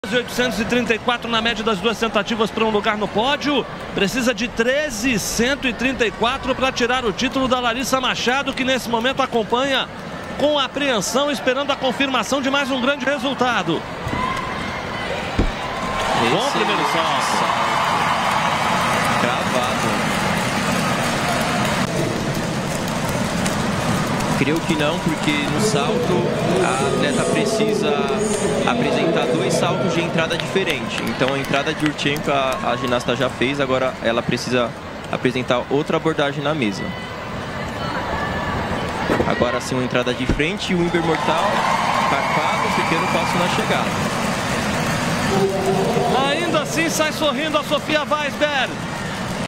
834 na média das duas tentativas para um lugar no pódio. Precisa de 13.134 para tirar o título da Larissa Machado, que nesse momento acompanha com apreensão, esperando a confirmação de mais um grande resultado. Bom primeiro salto. Cravado. Creio que não, porque no salto a atleta precisa apresentar dois saltos de entrada diferente. Então a entrada de Yurchenko a ginasta já fez, agora ela precisa apresentar outra abordagem na mesa. Agora sim uma entrada de frente, o Imber Mortal, carpado, pequeno passo na chegada. Ainda assim sai sorrindo a Sofia Weisberg.